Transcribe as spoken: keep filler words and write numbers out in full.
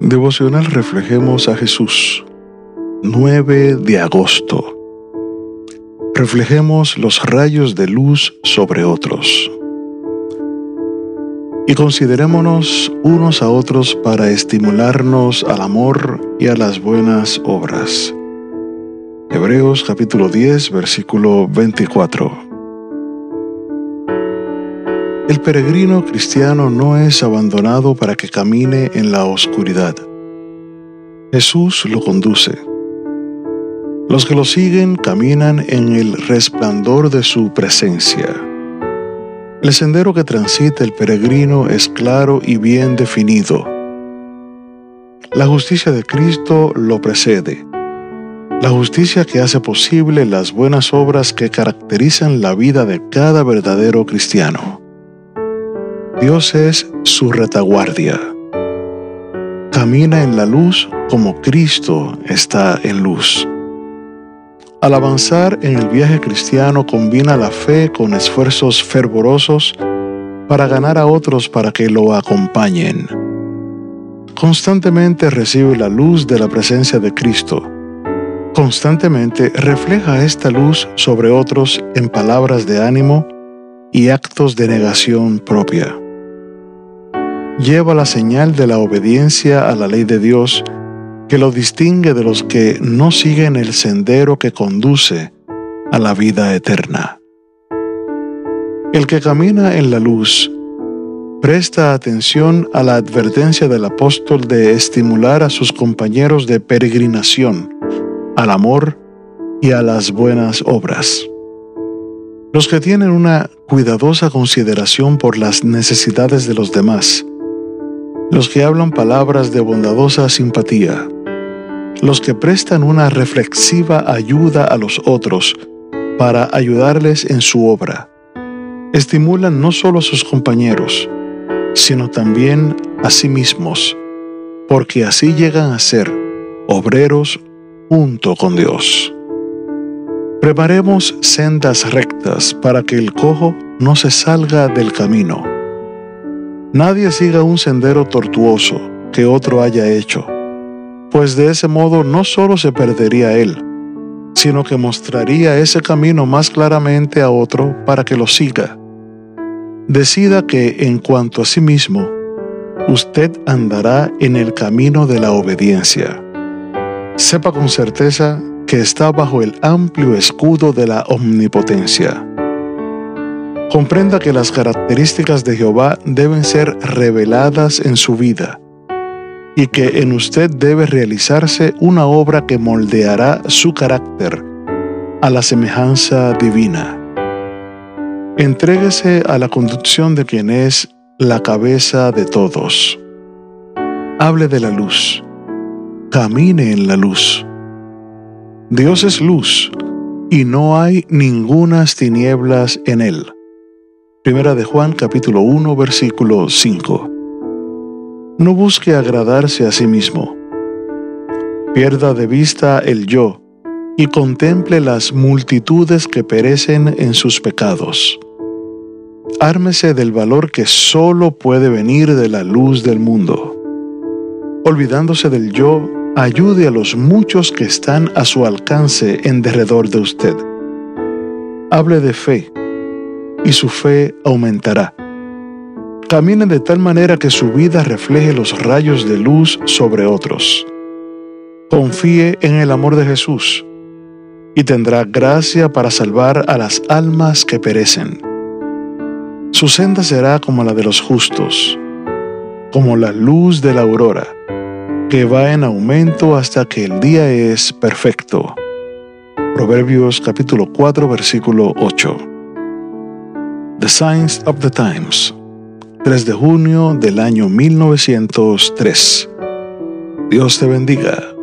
Devocional Reflejemos a Jesús, nueve de agosto. Reflejemos los rayos de luz sobre otros. Y considerémonos unos a otros para estimularnos al amor y a las buenas obras. Hebreos capítulo diez, versículo veinticuatro. El peregrino cristiano no es abandonado para que camine en la oscuridad. Jesús lo conduce. Los que lo siguen caminan en el resplandor de su presencia. El sendero que transita el peregrino es claro y bien definido. La justicia de Cristo lo precede. La justicia que hace posible las buenas obras que caracterizan la vida de cada verdadero cristiano. Dios es su retaguardia. Camina en la luz como Cristo está en luz. Al avanzar en el viaje cristiano combina la fe con esfuerzos fervorosos para ganar a otros para que lo acompañen. Constantemente recibe la luz de la presencia de Cristo. Constantemente refleja esta luz sobre otros en palabras de ánimo y actos de negación propia. Lleva la señal de la obediencia a la ley de Dios que lo distingue de los que no siguen el sendero que conduce a la vida eterna. El que camina en la luz presta atención a la advertencia del apóstol de estimular a sus compañeros de peregrinación, al amor y a las buenas obras. Los que tienen una cuidadosa consideración por las necesidades de los demás, los que hablan palabras de bondadosa simpatía, los que prestan una reflexiva ayuda a los otros para ayudarles en su obra, estimulan no solo a sus compañeros, sino también a sí mismos, porque así llegan a ser obreros junto con Dios. Preparemos sendas rectas para que el cojo no se salga del camino. Nadie siga un sendero tortuoso que otro haya hecho, pues de ese modo no solo se perdería él, sino que mostraría ese camino más claramente a otro para que lo siga. Decida que, en cuanto a sí mismo, usted andará en el camino de la obediencia. Sepa con certeza que está bajo el amplio escudo de la omnipotencia. Comprenda que las características de Jehová deben ser reveladas en su vida y que en usted debe realizarse una obra que moldeará su carácter a la semejanza divina. Entréguese a la conducción de quien es la cabeza de todos. Hable de la luz. Camine en la luz. Dios es luz y no hay ningunas tinieblas en él. Primera de Juan capítulo uno versículo cinco. No busque agradarse a sí mismo. Pierda de vista el yo y contemple las multitudes que perecen en sus pecados. Ármese del valor que solo puede venir de la luz del mundo. Olvidándose del yo, ayude a los muchos que están a su alcance en derredor de usted. Hable de fe y su fe aumentará. Camine de tal manera que su vida refleje los rayos de luz sobre otros. Confíe en el amor de Jesús y tendrá gracia para salvar a las almas que perecen. Su senda será como la de los justos, como la luz de la aurora, que va en aumento hasta que el día es perfecto. Proverbios capítulo cuatro, versículo ocho. The Signs of the Times, tres de junio del año mil novecientos tres. Dios te bendiga.